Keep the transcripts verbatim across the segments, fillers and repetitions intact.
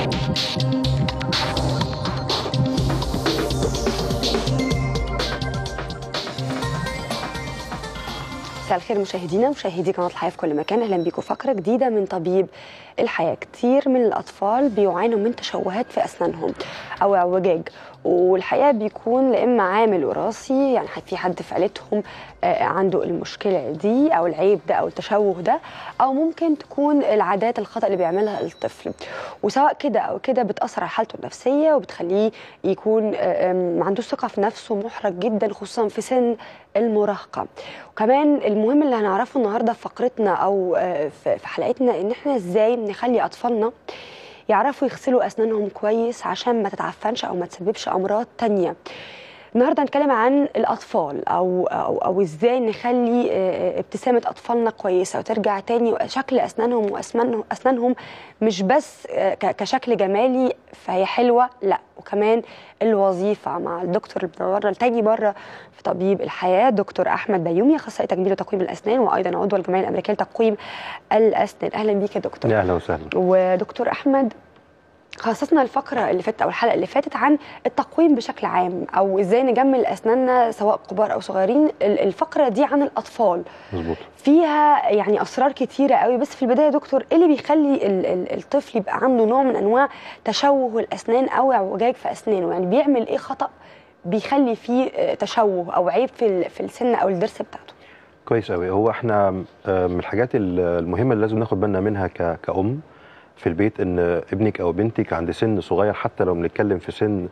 مساء الخير مشاهدينا ومشاهدي قناه الحياه في كل مكان، اهلا بيكم فقره جديده من طبيب الحياه. كتير من الاطفال بيعانوا من تشوهات في اسنانهم او اعوجاج، والحقيقه بيكون لا اما عامل وراثي، يعني في حد في عيلتهم عنده المشكله دي او العيب ده او التشوه ده، او ممكن تكون العادات الخطا اللي بيعملها الطفل، وسواء كده او كده بتاثر على حالته النفسيه وبتخليه يكون ما عندوش ثقه في نفسه، محرج جدا خصوصا في سن المراهقه. وكمان المهم اللي هنعرفه النهارده في فقرتنا او في حلقتنا ان احنا ازاي نخلي اطفالنا يعرفوا يغسلوا اسنانهم كويس عشان ما تتعفنش او ما تسببش امراض تانية. النهارده هنتكلم عن الاطفال او او, أو ازاي نخلي ابتسامه اطفالنا كويسه وترجع تاني شكل اسنانهم واسنانهم مش بس كشكل جمالي فهي حلوه، لا وكمان الوظيفه مع الدكتور المره تاني مره في طبيب الحياه دكتور احمد بيومي، اخصائي تجميل وتقويم الاسنان وايضا عضو الجمعيه الامريكيه لتقويم الاسنان. اهلا بيك يا دكتور. اهلا وسهلا. ودكتور احمد، خصصنا الفقره اللي فاتت او الحلقه اللي فاتت عن التقويم بشكل عام او ازاي نجمل اسناننا سواء كبار او صغيرين. الفقره دي عن الاطفال مظبوط، فيها يعني اسرار كتيره قوي، بس في البدايه يا دكتور ايه اللي بيخلي الطفل يبقى عنده نوع من انواع تشوه الاسنان او اعوجاج في اسنانه؟ يعني بيعمل ايه خطا بيخلي فيه تشوه او عيب في في السن او الضرس بتاعته؟ كويس قوي. هو احنا من الحاجات المهمه اللي لازم ناخد بالنا منها كأم في البيت ان ابنك او بنتك عند سن صغير، حتى لو بنتكلم في سن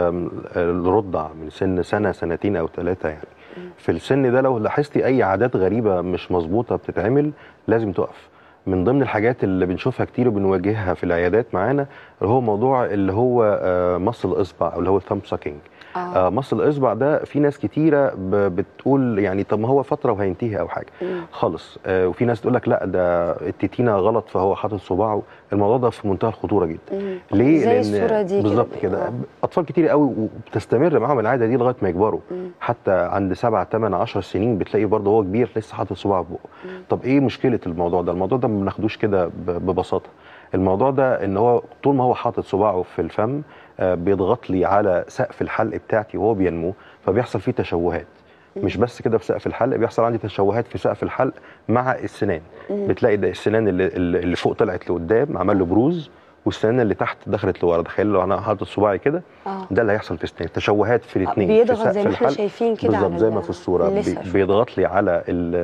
الرضع من سن سنه سنتين او ثلاثه، يعني في السن ده لو لاحظتي اي عادات غريبه مش مظبوطه بتتعمل لازم تقف. من ضمن الحاجات اللي بنشوفها كتير وبنواجهها في العيادات معانا اللي هو موضوع اللي هو مص الاصبع او اللي هو الثامب ساكينج. آه. مص الاصبع ده في ناس كتيره بتقول يعني طب ما هو فتره وهينتهي او حاجه مم. خالص. آه وفي ناس تقول لك لا ده التتينه غلط فهو حاطط صباعه. الموضوع ده في منتهى الخطوره جدا. مم. ليه؟ زي الصوره دي بالظبط كده. آه. اطفال كتير قوي وبتستمر معاهم العاده دي لغايه ما يكبروا. مم. حتى عند سبع ثمان عشر سنين بتلاقي برضه هو كبير لسه حاطط صباعه في بقه. طب ايه مشكله الموضوع ده؟ الموضوع ده ما بناخدوش كده ببساطه. الموضوع ده ان هو طول ما هو حاطط صباعه في الفم بيضغط لي على سقف الحلق بتاعتي وهو بينمو، فبيحصل فيه تشوهات. مش بس كده في سقف الحلق، بيحصل عندي تشوهات في سقف الحلق مع السنان. بتلاقي ده السنان اللي, اللي فوق طلعت لقدام عمل له بروز، والسنان اللي تحت دخلت لورا. تخيل لو انا حاطط صباعي كده آه. ده اللي هيحصل في السنان، تشوهات في الاثنين. بيضغط زي ما احنا شايفين كده بالظبط زي ما في الصوره بي بيضغط لي على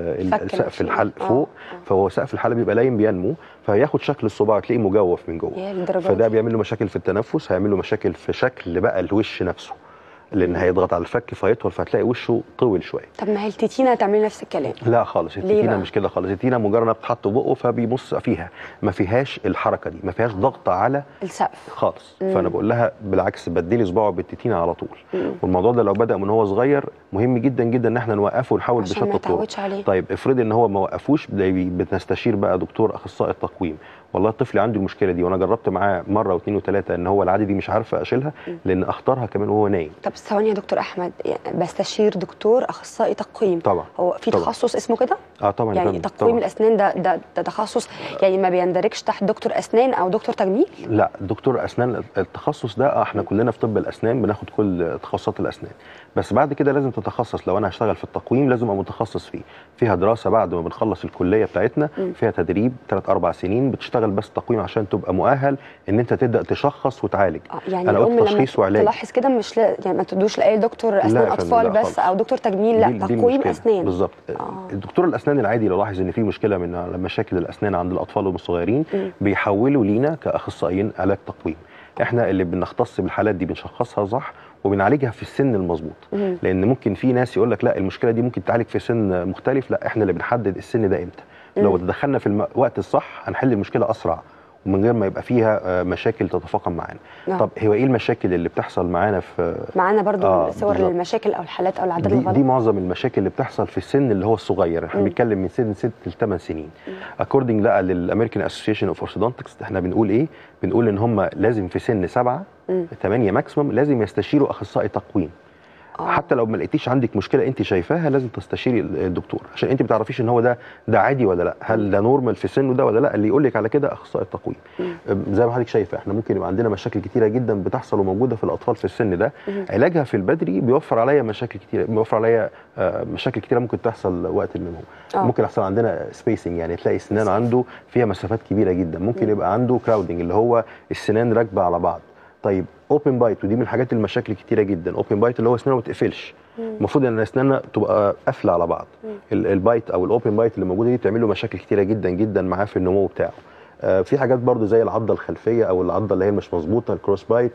سقف الحلق فوق. آه. فهو سقف الحلق بيبقى لاين بينمو فياخد شكل الصباع تلاقيه مجوف من جوه، فده بيعمل له مشاكل في التنفس، هيعمل له مشاكل في شكل بقى الوش نفسه لان هيضغط على الفك فيطول فهتلاقي وشه طول شويه. طب ما هي التتينه هتعمل نفس الكلام؟ لا خالص، التتينه مش كده خالص. التتينه مجرد ما بتحط بقه فبيبص فيها، ما فيهاش الحركه دي، ما فيهاش ضغط على السقف خالص. مم. فانا بقول لها بالعكس بدلي صباعه بالتتينه على طول. مم. والموضوع ده لو بدا من هو صغير مهم جدا جدا ان احنا نوقفه ونحاول بشتى الطرق. طيب افرضي ان هو ما وقفوش، بنستشير بقى دكتور اخصائي التقويم. والله الطفل عنده المشكله دي وانا جربت معاه مره واثنين وثلاثه ان هو العاده دي مش عارفه اشيلها لان اختارها كمان وهو نايم. طب ثواني يا دكتور احمد، يعني بستشير دكتور اخصائي تقويم طبعا. هو في طبعًا. تخصص اسمه كده؟ اه طبعا. يعني تقويم طبعًا. الاسنان ده ده ده تخصص يعني ما بيندرجش تحت دكتور اسنان او دكتور تجميل؟ لا دكتور اسنان التخصص ده احنا كلنا في طب الاسنان بناخد كل تخصصات الاسنان، بس بعد كده لازم تتخصص. لو انا هشتغل في التقويم لازم ابقى متخصص فيه، فيها دراسه بعد ما بنخلص الكليه بتاعتنا، فيها تدريب ثلاث اربع سنين بتشتغل بس تقويم عشان تبقى مؤهل ان انت تبدا تشخص وتعالج. آه يعني انا قلت تشخيص وعلاج. تلاحظ كده مش لا يعني ما تدوش لاي دكتور اسنان اطفال بس خالص. او دكتور تجميل، لا دي تقويم دي اسنان بالظبط. آه. الدكتور الاسنان العادي لو لاحظ ان في مشكله من مشاكل الاسنان عند الاطفال والصغيرين بيحولوا لينا كاخصائيين علاج تقويم. احنا اللي بنختص بالحالات دي بنشخصها صح وبنعالجها في السن المظبوط، لان ممكن في ناس يقول لك لا المشكله دي ممكن تعالج في سن مختلف. لا احنا اللي بنحدد السن ده امتى. لو تدخلنا في الوقت الصح هنحل المشكله اسرع ومن غير ما يبقى فيها مشاكل تتفاقم معانا. نعم. طب هو ايه المشاكل اللي بتحصل معانا في معانا برضو آه صور للمشاكل او الحالات او العادات الغلط؟ دي معظم المشاكل اللي بتحصل في السن اللي هو الصغير. احنا بنتكلم من سن ست لثمان سنين. اكوردنج بقى للامريكان اسوسيشن اوف اورثودونتكس احنا بنقول ايه؟ بنقول ان هم لازم في سن سبعه ثمانيه ماكسيمم لازم يستشيروا اخصائي تقويم آه. حتى لو ما لقيتيش عندك مشكله انت شايفاها لازم تستشيري الدكتور، عشان انت ما بتعرفيش ان هو ده ده عادي ولا لا، هل ده نورمال في سنه ده ولا لا. اللي يقول لك على كده اخصائي التقويم. زي ما حضرتك شايفه احنا ممكن يبقى عندنا مشاكل كتيره جدا بتحصل وموجوده في الاطفال في السن ده، مم. علاجها في البدري بيوفر عليا مشاكل كتيره، بيوفر عليا مشاكل كتيره ممكن تحصل وقت النمو. آه. ممكن يحصل عندنا سبيسنج، يعني تلاقي السنان عنده فيها مسافات كبيره جدا، ممكن مم. يبقى عنده كراودنج اللي هو السنان راكبه على بعض. طيب اوبن بايت، ودي من الحاجات المشاكل كتيره جدا. اوبن بايت اللي هو اسنانه ما بتقفلش، المفروض ان اسناننا تبقى قافله على بعض. البايت او الاوبن بايت اللي موجوده دي بتعمل له مشاكل كتيره جدا جدا معاه في النمو بتاعه. آه في حاجات برضو زي العضه الخلفيه او العضه اللي هي مش مظبوطه، الكروس بايت.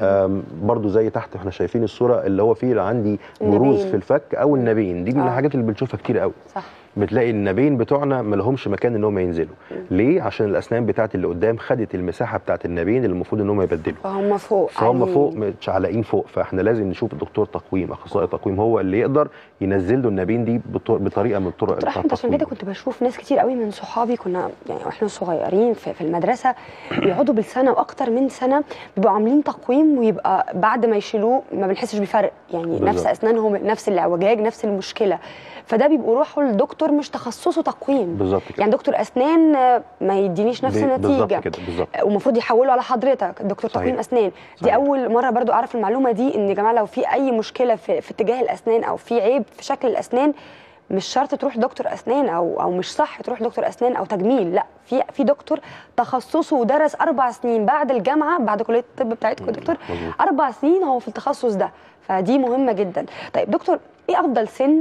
برضو زي تحت احنا شايفين الصوره اللي هو فيه عندي بروز في الفك او النابين، دي من آه. الحاجات اللي بنشوفها كتير قوي. صح. بتلاقي النابين بتوعنا ما لهمش مكان ان هم ينزلوا. مم. ليه؟ عشان الاسنان بتاعت اللي قدام خدت المساحه بتاعت النابين اللي المفروض ان هم يبدلوا، فهم فوق فهم يعني فوق متشعلقين فوق. فاحنا لازم نشوف الدكتور تقويم، اخصائي تقويم هو اللي يقدر ينزل له النابين دي بطريقه من الطرق التقويم. عشان كده كنت بشوف ناس كتير قوي من صحابي، كنا يعني واحنا صغيرين في, في المدرسه بيقعدوا بالسنه واكتر من سنه بيبقوا عاملين تقويم، ويبقى بعد ما يشيلوه ما بنحسش بفرق، يعني بالزبط. نفس اسنانهم نفس الاعوجاج نفس المشكله. فده بيبقوا روحوا للدكتور مش تخصصه تقويم بالظبط كده. يعني دكتور اسنان ما يدينيش نفس النتيجه بالظبط كده بالظبط، ومفروض يحولوا على حضرتك دكتور صحيح. تقويم اسنان. صحيح. دي اول مره برضو اعرف المعلومه دي، ان يا جماعه لو في اي مشكله في, في اتجاه الاسنان او في عيب في شكل الاسنان مش شرط تروح دكتور اسنان او او مش صح تروح دكتور اسنان او تجميل، لا، في في دكتور تخصصه ودرس اربع سنين بعد الجامعه بعد كليه الطب بتاعتكم يا دكتور، اربع سنين هو في التخصص ده، فدي مهمه جدا. طيب دكتور، ايه افضل سن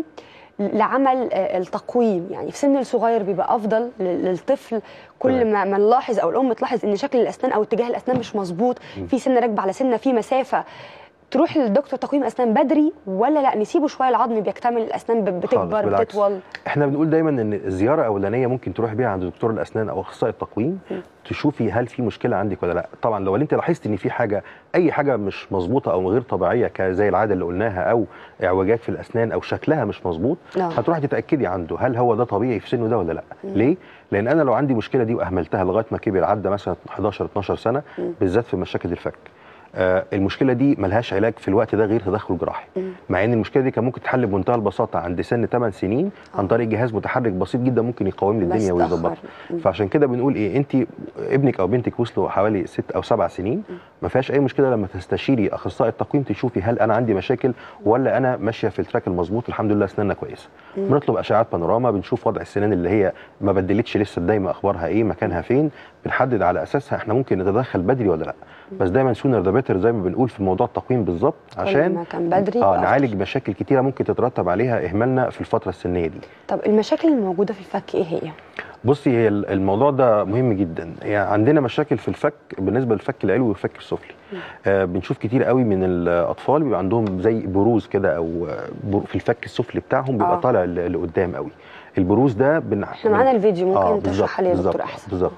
لعمل التقويم؟ يعني في سن الصغير بيبقى افضل للطفل، كل ما ما نلاحظ او الام تلاحظ ان شكل الاسنان او اتجاه الاسنان مش مظبوط، في سنه راكبه على سنه، في مسافه، تروح للدكتور تقويم اسنان بدري ولا لا نسيبه شويه العظم بيكتمل الاسنان بتكبر بتطول؟ احنا بنقول دايما ان الزياره الاولانيه ممكن تروح بيها عند دكتور الاسنان او اخصائي التقويم، م. تشوفي هل في مشكله عندك ولا لا. طبعا لو انت لاحظت ان في حاجه اي حاجه مش مظبوطه او غير طبيعيه زي العاده اللي قلناها او اعوجاج في الاسنان او شكلها مش مظبوط، هتروحي تتاكدي عنده هل هو ده طبيعي في سنه ده ولا لا. م. ليه؟ لان انا لو عندي مشكله دي واهملتها لغايه ما كبر عدى مثلا حداشر اتناشر سنه، م. بالذات في مشاكل الفك، آه المشكله دي ملهاش علاج في الوقت ده غير تدخل جراحي، مع ان المشكله دي كان ممكن تتحل بمنتهى البساطه عند سن ثمان سنين عن طريق جهاز متحرك بسيط جدا ممكن يقاوم لي الدنيا ويظبطها. فعشان كده بنقول ايه، انت ابنك او بنتك وصلوا حوالي ست او سبع سنين، ما فيهاش اي مشكله لما تستشيري اخصائي التقويم تشوفي هل انا عندي مشاكل ولا انا ماشيه في التراك المظبوط. الحمد لله اسناننا كويسه. بنطلب اشعات بانوراما، بنشوف وضع السنان اللي هي ما بدلتش لسه الدايمه اخبارها ايه، مكانها فين، بنحدد على اساسها احنا ممكن نتدخل بدري ولا لا. بس دايما سونر ذا بيتر زي ما بنقول في موضوع التقويم بالظبط، عشان كان بدري اه نعالج مشاكل كتيره ممكن تترتب عليها اهمالنا في الفتره السنيه دي. طب المشاكل الموجوده في الفك ايه هي؟ بصي، هي الموضوع ده مهم جدا. يعني عندنا مشاكل في الفك بالنسبه للفك العلوي والفك السفلي. آه بنشوف كتير قوي من الاطفال بيبقى عندهم زي بروز كده او في الفك السفلي بتاعهم بيبقى آه. طالع لقدام قوي. البروز ده بن... احنا معانا الفيديو ممكن آه تشرحها لي يا دكتور احسن. بالظبط.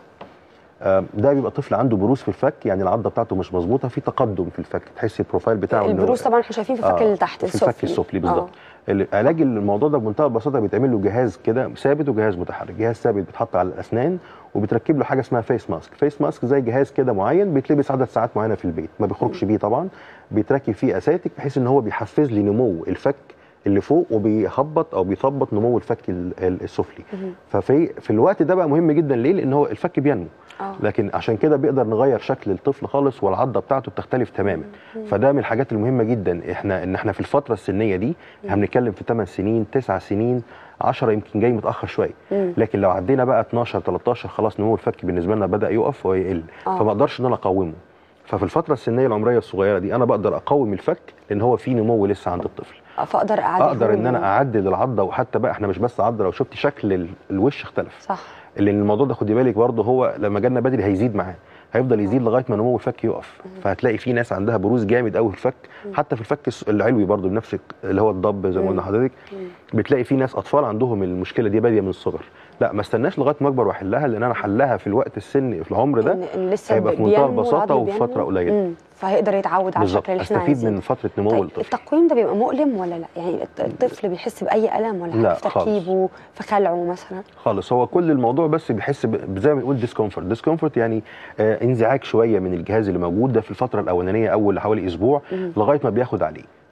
ده بيبقى طفل عنده بروز في الفك، يعني العضه بتاعته مش مظبوطه، في تقدم في الفك، تحسي البروفايل بتاعه. البروز طبعا احنا شايفين في الفك اللي تحت السفلي، في الفك السفلي بالظبط. علاج الموضوع ده بمنتهى البساطه بيتعمل له جهاز كده ثابت وجهاز متحرك. جهاز ثابت بيتحط على الاسنان وبتركب له حاجه اسمها فيس ماسك. فيس ماسك زي جهاز كده معين بيتلبس عدد ساعات معينه في البيت، ما بيخرجش بيه طبعا، بيتركب فيه اساتك بحيث ان هو بيحفز لي نمو الفك اللي فوق وبيهبط او بيثبط نمو الفك السفلي. ففي في الوقت ده بقى مهم جدا. ليه؟ لان هو الفك بينمو، أوه. لكن عشان كده بيقدر نغير شكل الطفل خالص والعضه بتاعته بتختلف تماما. مم. فده من الحاجات المهمه جدا. احنا ان احنا في الفتره السنيه دي هنتكلم في ثمان سنين تسع سنين عشرة يمكن جاي متاخر شويه، لكن لو عدينا بقى اتناشر تلتاشر خلاص نمو الفك بالنسبه لنا بدا يقف ويقل، فما اقدرش ان انا اقومه. ففي الفتره السنيه العمريه الصغيره دي انا بقدر اقوم الفك لان هو في نمو لسه عند الطفل، فاقدر اعدل اقدر ان انا اعدل العضه. وحتى بقى احنا مش بس عضه، لو شفت شكل الوش اختلف، صح، لان الموضوع ده خدي بالك برضه هو لما جالنا بدري هيزيد معاه، هيفضل يزيد لغايه ما نمو الفك يقف. فهتلاقي في ناس عندها بروز جامد قوي في الفك، حتى في الفك العلوي برضه بنفس اللي هو الضب زي ما قلنا لحضرتك، بتلاقي في ناس اطفال عندهم المشكله دي باديه من الصغر. لا، ما استناش لغايه ما اكبر واحلها، لان انا حلها في الوقت السن في العمر ده هيبقى في منتهى البساطه وفي فتره قليله، فهيقدر يتعود على الشكل اللي احنا عايزينه. استفيد من فتره نمو طيب الطفل. التقويم ده بيبقى مؤلم ولا لا؟ يعني الطفل بيحس باي الم ولا حاجه في تركيبه في خلعه مثلا؟ خالص. هو كل الموضوع بس بيحس زي ما بنقول ديسكومفورت. ديسكومفورت يعني آه انزعاج شويه من الجهاز اللي موجود ده في الفتره الاولانيه، اول حوالي اسبوع مم. لغايه ما بياخد عليه.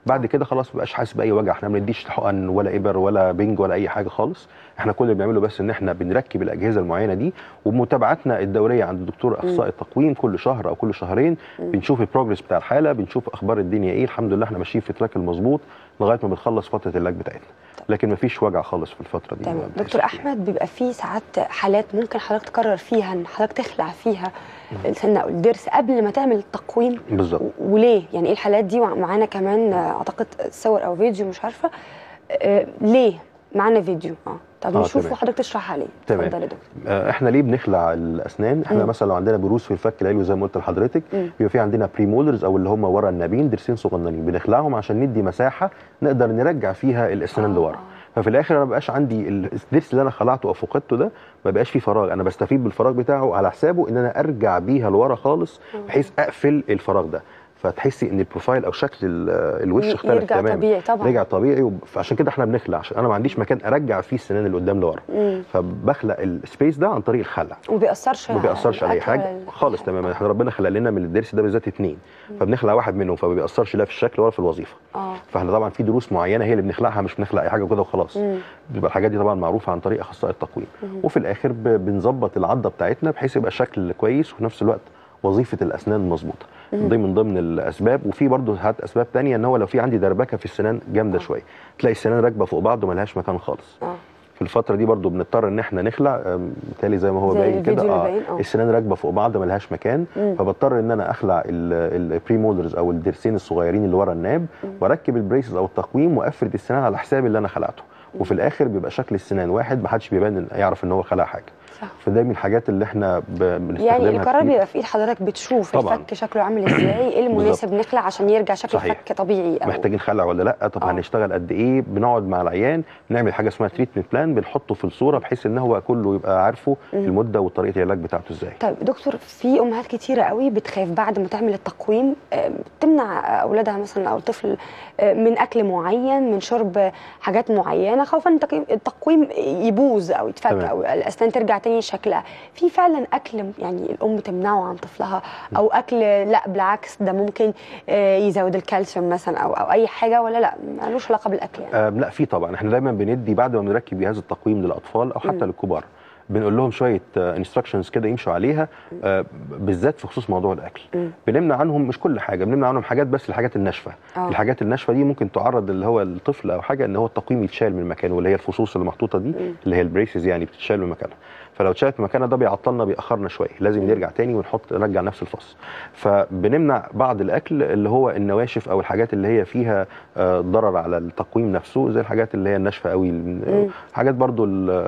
بعد كده خلاص ما بقاش حاسس باي وجع. احنا ما بنديش حقن ولا ابر ولا بنج ولا اي حاجه خالص. احنا كل اللي بنعمله بس ان احنا بنركب الاجهزه المعينه دي، وبمتابعتنا الدوريه عند الدكتور اخصائي التقويم كل شهر او كل شهرين م. بنشوف البروجرس بتاع الحاله، بنشوف اخبار الدنيا ايه. الحمد لله احنا ماشيين في التراك المظبوط لغايه ما بنخلص فتره العلاج بتاعتنا، لكن ما فيش وجع خالص في الفتره دي. تمام. دكتور احمد، بيبقى في ساعات حالات ممكن حضرتك تقرر فيها ان حضرتك تخلع فيها السنه او الضرس قبل ما تعمل التقويم. بالظبط. وليه؟ يعني ايه الحالات دي؟ ومعانا كمان اعتقد صور او فيديو، مش عارفه آه ليه معانا فيديو. اه طب آه نشوف وحضرتك تشرح عليه. تمام. اتفضل يا دكتور. آه احنا ليه بنخلع الاسنان؟ احنا مم. مثلا لو عندنا بروز في الفك العلوي زي ما قلت لحضرتك، بيبقى في عندنا بريمولرز او اللي هم ورا النابين، ضرسين صغننين بنخلعهم عشان ندي مساحه نقدر نرجع فيها الاسنان آه. لورا. ففي الاخر انا ما بقاش عندي الضرس اللي انا خلعته او فقدته ده ما بقاش فيه فراغ، انا بستفيد بالفراغ بتاعه على حسابه ان انا ارجع بيها لورا خالص بحيث اقفل الفراغ ده. فتحسي ان البروفايل او شكل الوش اختلف تماما، يرجع طبيعي طبعا، رجع طبيعي. فعشان كده احنا بنخلع، عشان انا ما عنديش مكان ارجع فيه السنان اللي قدام لورا، فبخلق السبيس ده عن طريق الخلع. وما بيأثرش ما بيأثرش على اي حاجه خالص تماما. احنا ربنا خلق لنا من الضرس ده بالذات اثنين، فبنخلع واحد منهم فما بيأثرش لا في الشكل ولا في الوظيفه. اه فاحنا طبعا في دروس معينه هي اللي بنخلعها، مش بنخلع اي حاجه كده وخلاص. بيبقى الحاجات دي طبعا معروفه عن طريق اخصائي التقويم. وفي الاخر بنظبط العضه بتاعتنا بحيث يبقى شكل كويس وفي نفس الوقت وظيفه الاسنان مظبوطه. دي من ضمن الاسباب. وفي برضه هات اسباب ثانيه، ان هو لو في عندي دربكه في السنان جامده شويه، تلاقي السنان راكبه فوق بعض وما لهاش مكان خالص. اه في الفتره دي برضه بنضطر ان احنا نخلع، بالتالي زي ما هو باين كده اه السنان راكبه فوق بعض ما لهاش مكان. مم. فبضطر ان انا اخلع البريمولرز او الضرسين الصغيرين اللي ورا الناب، واركب البريسز او التقويم وافرد السنان على حساب اللي انا خلعته. وفي الاخر بيبقى شكل السنان واحد، ما حدش بيبان يعرف ان هو خلع حاجه. صح. فده من الحاجات اللي احنا بنستخدمها. يعني القرار بيبقى في ايد حضرتك، بتشوف طبعًا الفك شكله عامل ازاي، ايه المناسب نخلع عشان يرجع شكل الفك طبيعي، أو محتاجين خلع ولا لا، طب أوه. هنشتغل قد ايه. بنقعد مع العيان نعمل حاجه اسمها تريتمنت بلان، بنحطه في الصوره بحيث ان هو كله يبقى عارفه مم. المده وطريقه العلاج بتاعته ازاي. طيب دكتور، في امهات كتيره قوي بتخاف بعد ما تعمل التقويم تمنع اولادها مثلا او الطفل من اكل معين، من شرب حاجات معينه، خوفا ان التقويم يبوظ او يتفك تمام. او الاسنان ترجع تاني شكلها. في فعلا اكل يعني الام تمنعه عن طفلها، او اكل لا بالعكس ده ممكن يزود الكالسيوم مثلا او او اي حاجه، ولا لا مالوش علاقه بالاكل يعني؟ آه لا، في طبعا. احنا دايما بندي بعد ما بنركب جهاز التقويم للاطفال او حتى م. للكبار، بنقول لهم شويه انستراكشنز كده يمشوا عليها، آه بالذات في خصوص موضوع الاكل. م. بنمنع عنهم مش كل حاجه، بنمنع عنهم حاجات بس، الحاجات الناشفه. أوه. الحاجات الناشفه دي ممكن تعرض اللي هو الطفل او حاجه ان هو التقويم يتشال من مكانه، واللي هي الفصوص اللي محطوطه دي م. اللي هي البريسز يعني بتتشال من مكانها. فلو اتشالت مكانها ده بيعطلنا، بيأخرنا شويه، لازم نرجع تاني ونحط نرجع نفس الفص. فبنمنع بعض الاكل اللي هو النواشف او الحاجات اللي هي فيها آه ضرر على التقويم نفسه، زي الحاجات اللي هي الناشفه قوي. حاجات برضو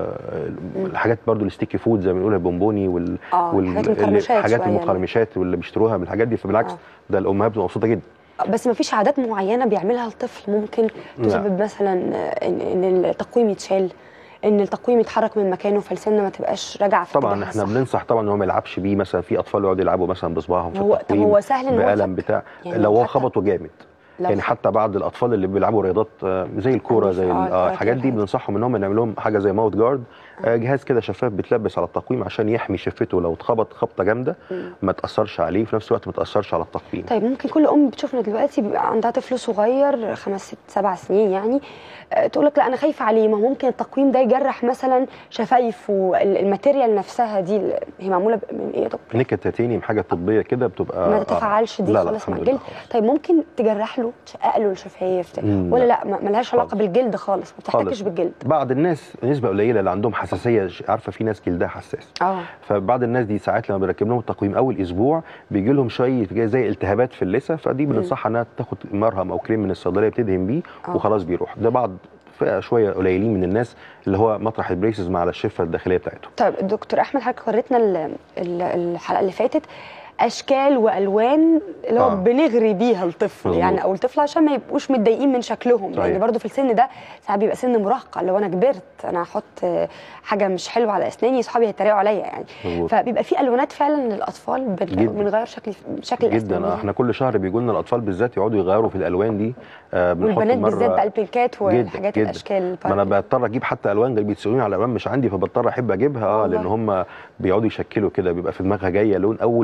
الحاجات برضو الستيكي فود زي ما بنقولها، البونبوني وال والحاجات المقرمشات واللي بيشتروها من الحاجات دي. فبالعكس آه. ده الامهات بتبقى مبسوطه جدا. بس ما فيش عادات معينه بيعملها الطفل ممكن تسبب مثلا ان, إن التقويم يتشال، ان التقويم يتحرك من مكانه فالسنه ما تبقاش راجعه في طبعا احنا صح. بننصح طبعا ان هو ما يلعبش بيه. مثلا في اطفال يقعدوا يلعبوا مثلا بصباعهم في هو التقويم، طب هو سهل ان هو بقلم بتاع يعني لو هو خبطه جامد يعني. حتى بعض الاطفال اللي بيلعبوا رياضات زي الكوره زي آه الحاجات دي، بننصحهم ان هم نعمل لهم حاجه زي ماوث جارد، آه جهاز كده شفاف بتلبس على التقويم عشان يحمي شفته لو اتخبط خبطه جامده ما تاثرش عليه، وفي نفس الوقت ما تاثرش على التقويم. طيب ممكن كل ام بتشوفنا دلوقتي بيبقى عندها طفل صغير خمس ست سبع سنين يعني، آه تقول لك لا انا خايفه عليه، ما ممكن التقويم ده يجرح مثلا شفايفه، الماتيريال نفسها دي هي معموله من ايه يا دكتور؟ نيكل تيتانيوم، حاجه طبيه كده بتبقى ما تتفاعلش دي خالص مع الجلد. طيب ممكن تجرح له، تشقق له الشفايف ولا لا مالهاش علاقه بالجلد خالص، ما بتحتكش بالجلد؟ بعض الناس نسبه قليله اللي عندهم حساسيه، عارفه في ناس جلدها حساس اه فبعض الناس دي ساعات لما بنركب لهم التقويم اول اسبوع بيجي لهم شويه زي التهابات في اللثه، فدي بننصحها انها تاخد مرهم او كريم من الصيدليه بتدهن بيه وخلاص بيروح. ده بعض فئه شويه قليلين من الناس اللي هو مطرح البريسز مع الشفه الداخليه بتاعتهم. طيب دكتور احمد، حضرتك وريتنا الحلقه اللي فاتت اشكال والوان اللي هو آه. بنغري بيها الطفل مزبوط. يعني او الطفل عشان ما يبقوش متضايقين من شكلهم، لان يعني برضو في السن ده ساعات بيبقى سن مراهقه، لو انا كبرت انا هحط حاجه مش حلوه على اسناني اصحابي هيتريقوا عليا يعني مزبوط. فبيبقى في الوانات فعلا للاطفال بنغير شكل شكل الاسنان جدا. احنا كل شهر بيجوا لنا الاطفال بالذات يقعدوا يغيروا في الالوان دي، آه والبنات بالذات بقى البينكات والحاجات الاشكال. ما انا بضطر اجيب حتى الوان بيتسالوني على الوان مش عندي، فبضطر احب اجيبها اه لان هم بيقعدوا يشكلوا كده، بيبقى في دماغها جايه لون، اول ما تخش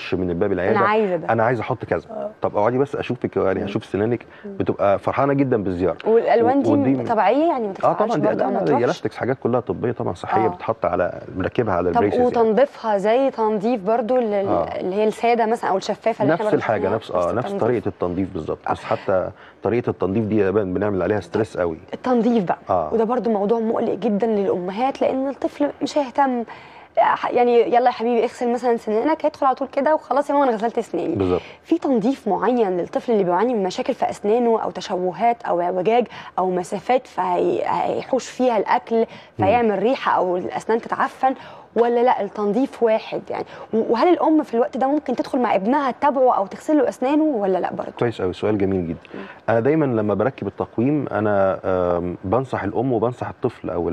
بتخش من الباب العياده انا عايزه ده، انا عايز احط كذا. آه. طب اقعدي بس اشوفك، يعني اشوف سنانك، بتبقى فرحانه جدا بالزياره. والالوان دي ودي طبيعيه يعني ما اه تدفعش طبعا دي برضه او ما دي تروحش؟ الاستكس، حاجات كلها طبيه طبعا صحيه، آه. بتحط على بنركبها على طب البريسز يعني. وتنظيفها زي تنظيف برضه آه. اللي هي الساده مثلا او الشفافه اللي احنا نفس برضه الحاجه، شفناها؟ نفس اه نفس التنظيف. طريقه التنظيف بالظبط، آه. بس حتى طريقه التنظيف دي بنعمل عليها ستريس قوي. التنظيف بقى آه. وده برضو موضوع مقلق جدا للامهات، لان الطفل مش هيهتم، يعني يلا يا حبيبي اغسل مثلا سنانك، هيدخل على طول كده وخلاص يا ماما انا غسلت اسناني. بالظبط. في تنظيف معين للطفل اللي بيعاني من مشاكل في اسنانه او تشوهات او اعوجاج او مسافات فهيحوش فيها الاكل فيعمل ريحه او الاسنان تتعفن، ولا لا التنظيف واحد يعني؟ وهل الام في الوقت ده ممكن تدخل مع ابنها تتابعه او تغسل له اسنانه ولا لا برضه؟ كويس قوي، سؤال جميل جدا. انا دايما لما بركب التقويم انا بنصح الام وبنصح الطفل او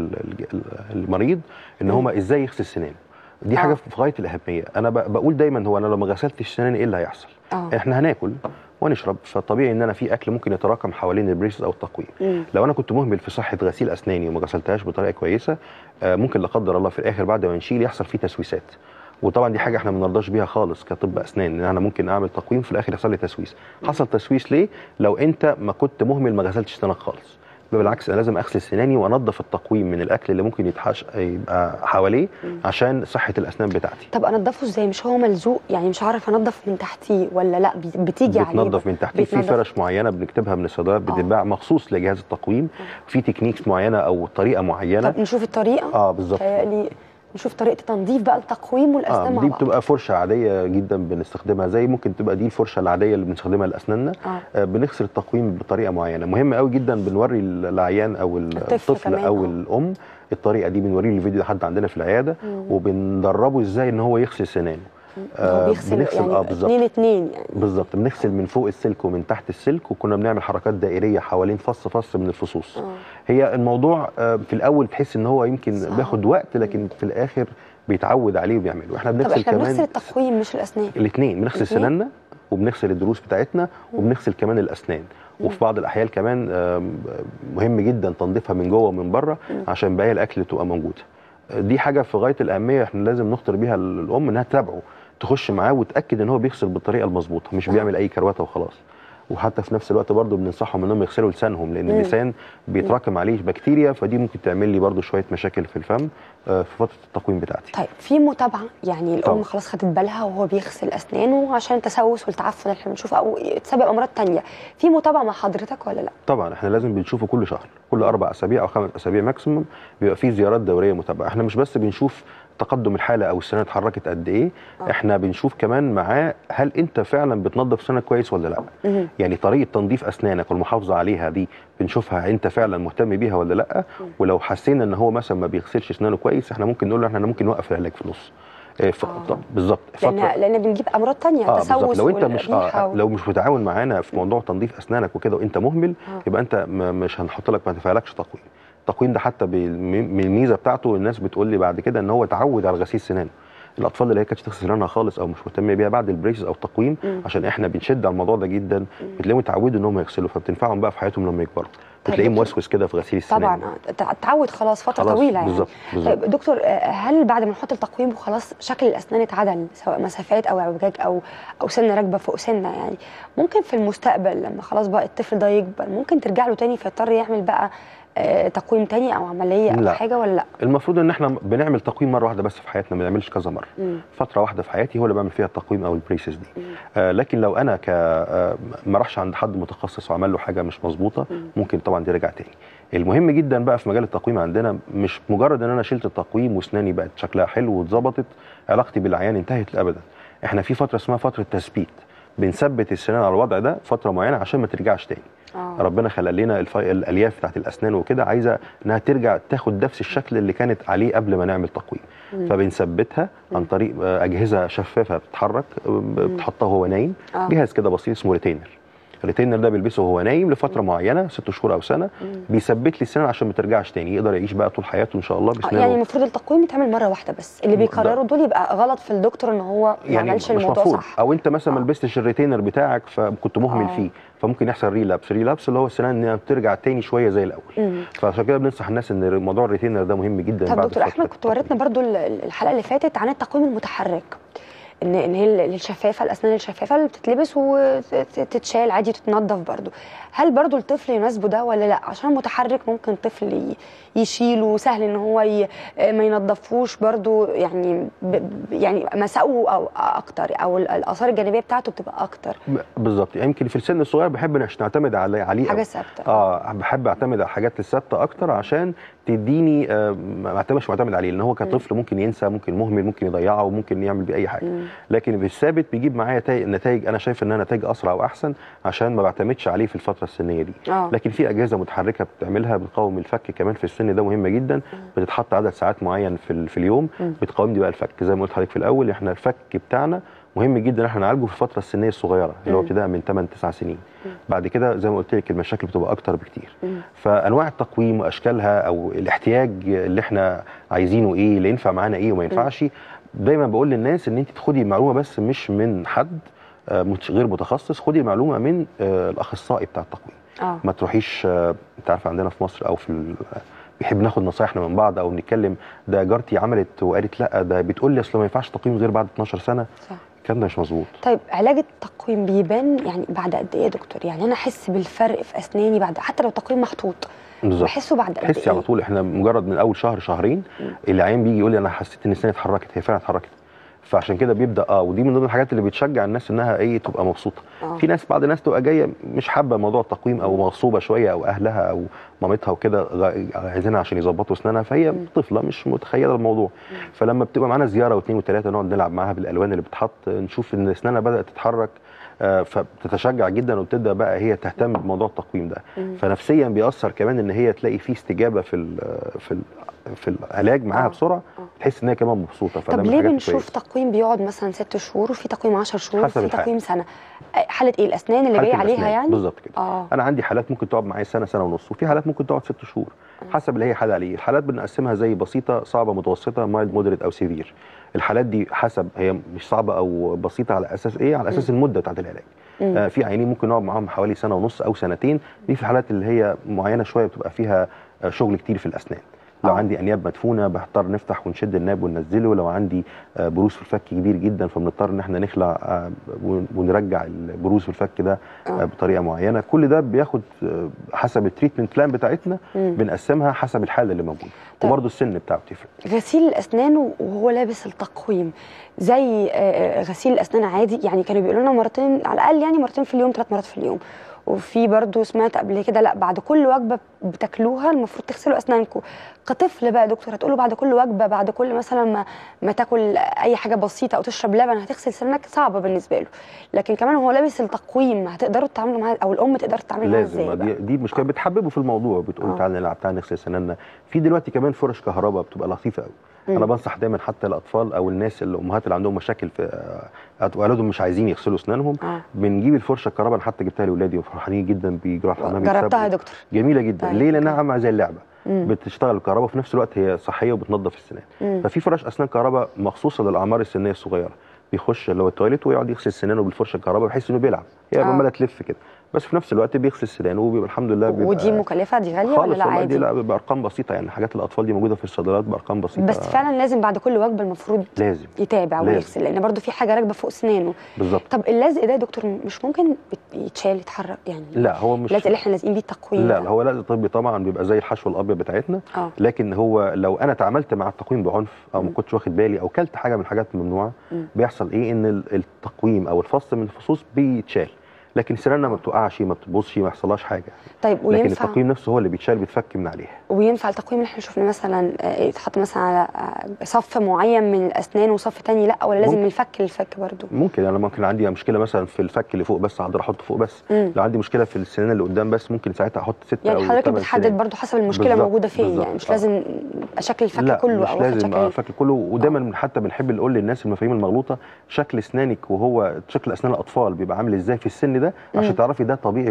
المريض ان هما ازاي يغسل سنانه. دي حاجه في غايه الاهميه. انا بقول دايما هو انا لو ما غسلتش سناني ايه اللي هيحصل؟ أوه. احنا هناكل ونشرب، فطبيعي ان انا في اكل ممكن يتراكم حوالين البريسز او التقويم. مم. لو انا كنت مهمل في صحه غسيل اسناني وما غسلتهاش بطريقه كويسه ممكن لا قدر الله في الاخر بعد ما نشيل يحصل فيه تسويسات، وطبعا دي حاجه احنا ما بنرضاش بيها خالص كطب اسنان، ان انا ممكن اعمل تقويم في الاخر يحصل لي تسويس. حصل تسويس ليه؟ لو انت ما كنت مهمل ما غسلتش سنانك خالص. بالعكس انا لازم اغسل سناني وانضف التقويم من الاكل اللي ممكن يتحش يبقى حواليه عشان صحه الاسنان بتاعتي. طب انضفه ازاي؟ مش هو ملزوق يعني مش عارف انضف من تحتيه ولا لا بتيجي عليه؟ بتنضف من تحتيه في فرش معينه بنكتبها من الصيدليات بتتباع مخصوص لجهاز التقويم، في تكنيكس معينه او طريقه معينه. طب نشوف الطريقه. اه بالظبط، نشوف طريقه تنظيف بقى التقويم والاسنان آه مع دي بعض. بتبقى فرشه عاديه جدا بنستخدمها، زي ممكن تبقى دي الفرشه العاديه اللي بنستخدمها لاسناننا. آه. آه بنغسل التقويم بطريقه معينه، مهم قوي جدا بنوري العيان او الطفل او آه. الام الطريقه دي، بنوريه الفيديو لحد عندنا في العياده مم. وبندربه ازاي ان هو يغسل سنانه. هو بيغسل بنغسل يعني اه بالظبط اتنين اتنين يعني بالظبط، بنغسل من فوق السلك ومن تحت السلك، وكنا بنعمل حركات دائريه حوالين فص فص من الفصوص. أوه. هي الموضوع في الاول تحس ان هو يمكن صح. بياخد وقت، لكن في الاخر بيتعود عليه وبيعمله. واحنا بنغسل طب احنا كمان بنغسل التقويم مش الاسنان؟ الاثنين، بنغسل سناننا وبنغسل الضروس بتاعتنا وبنغسل كمان الاسنان. وفي بعض الاحيان كمان مهم جدا تنظيفها من جوه ومن بره عشان باقي الاكل تبقى موجوده. دي حاجه في غايه الاهميه، احنا لازم نخطر بيها الام انها تتابعه، تخش معاه وتاكد ان هو بيغسل بالطريقه المظبوطه، مش بيعمل اي كروته وخلاص. وحتى في نفس الوقت برضه بننصحهم انهم يغسلوا لسانهم، لان اللسان بيتراكم عليه بكتيريا، فدي ممكن تعمل لي برضه شويه مشاكل في الفم في فتره التقويم بتاعتي. طيب في متابعه يعني الام طبعا. خلاص خدت بالها وهو بيغسل اسنانه عشان التسوس والتعفن اللي احنا بنشوفه او تسبب امراض ثانيه، في متابعه مع حضرتك ولا لا؟ طبعا احنا لازم بنشوفه كل شهر، كل اربع اسابيع او خمس اسابيع ماكسيموم بيبقى في زيارات دوريه متابعه. احنا مش بس بنشوف تقدم الحاله او السنان اتحركت قد ايه، أوه. احنا بنشوف كمان معاه هل انت فعلا بتنظف سنانك كويس ولا لا. مم. يعني طريقه تنظيف اسنانك والمحافظه عليها دي بنشوفها انت فعلا مهتم بيها ولا لا. مم. ولو حسينا ان هو مثلا ما بيغسلش اسنانه كويس احنا ممكن نقول له احنا ممكن نوقف العلاج في النص. آه. بالظبط، لان لان بنجيب امراض ثانيه آه تسوس. لو انت مش آه و... لو مش متعاون معانا في موضوع تنظيف اسنانك وكده وانت مهمل آه. يبقى انت مش هنحط لك ما تفعلكش تقويم. التقويم ده حتى من الميزه بتاعته الناس بتقول لي بعد كده ان هو تعود على غسيل سنانه. الاطفال اللي هي كانت تغسل سنانها خالص او مش مهتمه بيها بعد البريسز او التقويم مم. عشان احنا بنشد على الموضوع ده جدا، بتلاقيهم اتعودوا ان هم يغسلوا، فبتنفعهم بقى في حياتهم لما يكبروا. بتلاقيه موسوس كده في غسيل السنان. طبعا اتعود خلاص فتره خلاص طويله يعني. بالظبط بالظبط. طيب دكتور، هل بعد ما نحط التقويم وخلاص شكل الاسنان اتعدل سواء مسافات او اعوجاج او او سنه راكبه فوق سنه، يعني ممكن في المستقبل لما خلاص بقى الطفل ده يكبر ممكن ترجع له تاني فيضطر يعمل بقى آه تقويم تاني او عمليه او لا. حاجه ولا لا؟ المفروض ان احنا بنعمل تقويم مره واحده بس في حياتنا، ما بنعملش كذا مره. مم. فتره واحده في حياتي هو اللي بعمل فيها التقويم او البريسز دي. آه لكن لو انا ك آه ما راحش عند حد متخصص وعمل له حاجه مش مظبوطه ممكن طبعا ترجع تاني. المهم جدا بقى في مجال التقويم عندنا مش مجرد ان انا شلت التقويم واسناني بقت شكلها حلو واتظبطت علاقتي بالعيان انتهت ابدا. احنا في فتره اسمها فتره تثبيت، بنثبت السنان على الوضع ده فتره معينه عشان ما ترجعش تاني. آه. ربنا خلق لنا الالياف بتاعت الاسنان وكده عايزه انها ترجع تاخد نفس الشكل اللي كانت عليه قبل ما نعمل تقويم. مم. فبنثبتها عن طريق اجهزه شفافه بتتحرك بتحطها وهو نايم. آه. جهاز كده بسيط اسمه ريتينر. الريتينر ده بيلبسه وهو نايم لفتره مم. معينه ست شهور او سنه، مم. بيثبت لي السنان عشان ما ترجعش تاني، يقدر يعيش بقى طول حياته ان شاء الله بسنانه. يعني المفروض التقويم يتعمل مره واحده بس، اللي بيقرروا دول يبقى غلط في الدكتور ان هو ما يعني عملش الموضوع صح، او انت مثلا ما آه. لبستش الريتينر بتاعك فكنت مهمل آه. فيه، فممكن يحصل ريلابس. ريلابس اللي هو السنان انها بترجع تاني شويه زي الاول. مم. فعشان كده بننصح الناس ان موضوع الريتينر ده مهم جدا. طب دكتور احمد، كنت وريتنا برضو الحلقه اللي فاتت عن التقويم المتحرك. ان ان هي الشفافه، الاسنان الشفافه اللي بتتلبس وتتشال عادي وتتنضف برضو. هل برضو الطفل يناسبه ده ولا لا؟ عشان متحرك ممكن طفل يشيله، سهل ان هو ي... ما ينضفوش برضو، يعني ب... يعني مساوئه او اكتر، او الاثار الجانبيه بتاعته بتبقى اكتر. بالظبط. يمكن في السن الصغير بحب نعتمد عليه عليه حاجه ثابته. اه بحب اعتمد على الحاجات الثابته اكتر عشان تديني آه ما اعتمدش معتمد عليه، لان هو كطفل ممكن ينسى، ممكن مهمل، ممكن يضيعه، وممكن يعمل بيه اي حاجه. مم. لكن بالثابت بيجيب معايا نتائج، انا شايف انها نتائج اسرع واحسن عشان ما بعتمدش عليه في الفتره السنيه دي. أوه. لكن في اجهزه متحركه بتعملها بتقاوم الفك كمان في السن ده، مهمه جدا. مم. بتتحط عدد ساعات معين في في اليوم بتقاوم دي بقى الفك. زي ما قلت لحضرتك في الاول، احنا الفك بتاعنا مهم جدا احنا نعالجه في الفتره السنيه الصغيره اللي هو ابتداء من ثمانية تسعة سنين. مم. بعد كده زي ما قلت لك المشاكل بتبقى اكتر بكتير. مم. فانواع التقويم واشكالها او الاحتياج اللي احنا عايزينه ايه، اللي ينفع معانا ايه وما ينفعش، دايما بقول للناس ان انت تاخدي المعلومه بس مش من حد غير متخصص، خدي المعلومه من الاخصائي بتاع التقويم. آه. ما تروحيش، انت عارفه عندنا في مصر او في بيحب ناخد نصايحنا من بعض او نتكلم، ده جارتي عملت وقالت لا، ده بتقول لي اصل ما ينفعش تقويم غير بعد اتناشر سنه. صح. الكلام ده مش مظبوط. طيب علاج التقويم بيبان يعني بعد قد ايه يا دكتور؟ يعني انا احس بالفرق في اسناني بعد، حتى لو تقويم محطوط بالظبط بحسه بعد قد ايه؟ تحسي على طول. احنا مجرد من اول شهر شهرين العيان بيجي يقول لي انا حسيت ان اسناني اتحركت، هي فعلا اتحركت. فعشان كده بيبدا اه ودي من ضمن الحاجات اللي بتشجع الناس انها ايه تبقى مبسوطه. آه. في ناس، بعض الناس تبقى جايه مش حابه موضوع التقويم او مغصوبه شويه، او اهلها او مامتها وكده عايزينها عشان يظبطوا اسنانها، فهي م. طفله مش متخيله الموضوع. م. فلما بتبقى معانا زياره واثنين وثلاثه نقعد نلعب معاها بالالوان اللي بتتحط، نشوف ان اسنانها بدات تتحرك، آه فبتتشجع جدا وبتبدا بقى هي تهتم بموضوع التقويم ده. م. فنفسيا بيأثر كمان ان هي تلاقي فيه استجابه في ال في ال في العلاج معاها. آه. بسرعه تحس ان هي كمان مبسوطه. طب ليه بنشوف تقويم بيقعد مثلا ست شهور وفي تقويم عشر شهور وفي تقويم سنه؟ حاله ايه؟ الاسنان اللي جاي عليها يعني؟ بالظبط كده. آه. انا عندي حالات ممكن تقعد معايا سنه، سنه ونص، وفي حالات ممكن تقعد ست شهور. آه. حسب اللي هي حاله عليه. الحالات بنقسمها زي بسيطه، صعبه، متوسطه، مايلد، مودريت او سيفير. الحالات دي حسب هي مش صعبه او بسيطه على اساس ايه؟ على اساس م. المده بتاعت العلاج. آه في عيانين ممكن نقعد معاهم حوالي سنه ونص او سنتين، دي في الحالات اللي هي معينه شويه بتبقى فيها شغل كتير في الاسنان. لو أوه. عندي انياب مدفونه بضطر نفتح ونشد الناب وننزله، لو عندي بروز في الفك كبير جدا فبنضطر ان احنا نخلع ونرجع البروز في الفك ده أوه. بطريقه معينه. كل ده بياخد حسب التريتمنت بلان بتاعتنا. مم. بنقسمها حسب الحاله اللي موجوده. طيب. وبرده السن بتاعه بتفرق. غسيل الاسنان وهو لابس التقويم زي غسيل الاسنان عادي؟ يعني كانوا بيقولوا لنا مرتين على الاقل، يعني مرتين في اليوم، ثلاث مرات في اليوم. وفي برضه سمعت قبل كده لا، بعد كل وجبه بتاكلوها المفروض تغسلوا اسنانكم. كطفل بقى يا دكتور هتقولوا بعد كل وجبه، بعد كل مثلا ما, ما تاكل اي حاجه بسيطه او تشرب لبن هتغسل سنانك؟ صعبه بالنسبه له. لكن كمان هو لابس التقويم هتقدروا تتعاملوا معاه، او الام تقدر تتعامل معاه ازاي؟ لازم. دي, دي مشكله. آه. بتحببه في الموضوع، بتقول تعالى نلعب، تعالى نغسل سناننا. في دلوقتي كمان فرش كهرباء بتبقى لطيفه قوي. انا بنصح دايما حتى الاطفال او الناس الامهات اللي عندهم مشاكل في اولادهم مش عايزين يغسلوا اسنانهم، آه. بنجيب الفرشه الكهرباء. انا حتى جبتها لاولادي وفرحانين جدا بيجروا الحمام. جربتها يا دكتور؟ جميله جدا. طيب. ليه؟ لانها عامله زي اللعبه. مم. بتشتغل الكهرباء وفي نفس الوقت هي صحيه وبتنظف السنان. مم. ففي فرش اسنان كهرباء مخصوصه للاعمار السنيه الصغيره، بيخش اللي هو التواليت ويقعد يغسل سنانه بالفرشه الكهرباء بحيث انه بيلعب، هي آه. عماله تلف كده، بس في نفس الوقت بيغسل سنانه وبيبقى الحمد لله. بيبقى ودي مكلفه؟ دي غاليه ولا لا عادي؟ دي لا بارقام بسيطه، يعني حاجات الاطفال دي موجوده في الصيدليات بارقام بسيطه. بس فعلا لازم بعد كل وجبه المفروض لازم يتابع ويغسل، لان برضو في حاجه راكبه فوق اسنانه. بالظبط. طب اللزق ده يا دكتور مش ممكن يتشال يتحرك يعني؟ لا هو مش اللزق اللي احنا لازقين بيه التقويم. لا, لا هو لزق طبي طبعا، بيبقى زي الحشو الابيض بتاعتنا. أوه. لكن هو لو انا تعاملت مع التقويم بعنف او ما كنتش واخد بالي او كلت حاجه من الحاجات الممنوعه، بيحصل ايه؟ ان التقويم او الفص من الفصوص بيتشال، لكن سناننا ما بتوقعش، ما بتبوظش، ما يحصلهاش حاجه. طيب وينفع لكن التقويم نفسه هو اللي بيتشال، بيتفك من عليه. وينفع التقويم اللي احنا شفنا مثلا يتحط مثلا على صف معين من الاسنان وصف ثاني لا، ولا لازم من الفك للفك برضه؟ ممكن. انا ممكن عندي مشكله مثلا في الفك اللي فوق بس اقدر احطه فوق بس. مم. لو عندي مشكله في السنان اللي قدام بس ممكن ساعتها احط ستة يعني او حضرتك بتحدد برضه حسب المشكله موجوده فين، يعني مش لازم شكل الفك لا كله مش او لازم شكل الفك كله. ودايما حتى بنحب نقول للناس المفاهيم المغلوطه، شكل اسنانك وهو شكل اسنان الاطفال بيبقى عامل ازاي في السن ده عشان تعرفي ده طبيعي ولا لا.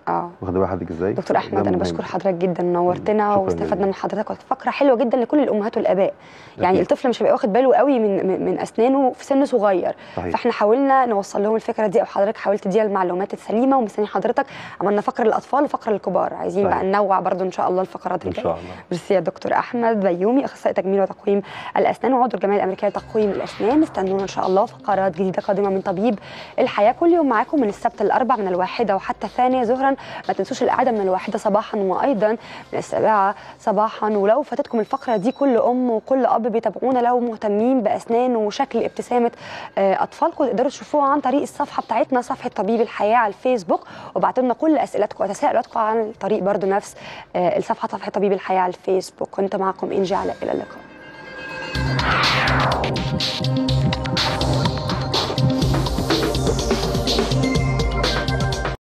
اه واخده بقى حضرتك ازاي؟ دكتور احمد انا مهم. بشكر حضرتك جدا، نورتنا شكراً واستفدنا جداً. من حضرتك، فقره حلوه جدا لكل الامهات والاباء. يعني أكيد. الطفل مش هيبقى واخد باله قوي من من من اسنانه في سن صغير، صحيح. فاحنا حاولنا نوصل لهم الفكره دي، او حضرتك حاولت تديها المعلومات السليمه، ومستني حضرتك عملنا فقره للاطفال وفقره للكبار، عايزين صحيح. بقى ننوع برضو ان شاء الله الفقرات ان الجايه. شاء الله. ميرسي يا دكتور احمد بيومي، اخصائي تجميل وتقويم الاسنان وعضو الجمعيه الامريكيه لتقويم الاسنان. استنونا ان شاء الله فقرات جديده قادمه من طبيب الحياه كل يوم معاكم من السبت للاربع من الواحده وحتى الثانيه ظهرا. ما تنسوش القعده من الواحده صباحا وايضا من السابعه صباحا. ولو فاتتكم الفقره دي، كل ام وكل اب بيتابعونا لو مهتمين باسنان وشكل ابتسامه اطفالكم تقدروا تشوفوها عن طريق الصفحه بتاعتنا، صفحه طبيب الحياه على الفيسبوك، وابعتوا لنا كل اسئلتكم وتساؤلاتكم عن طريق برضو نفس الصفحه، صفحه طبيب الحياه على الفيسبوك. كنت معكم انجي علاء، الى اللقاء.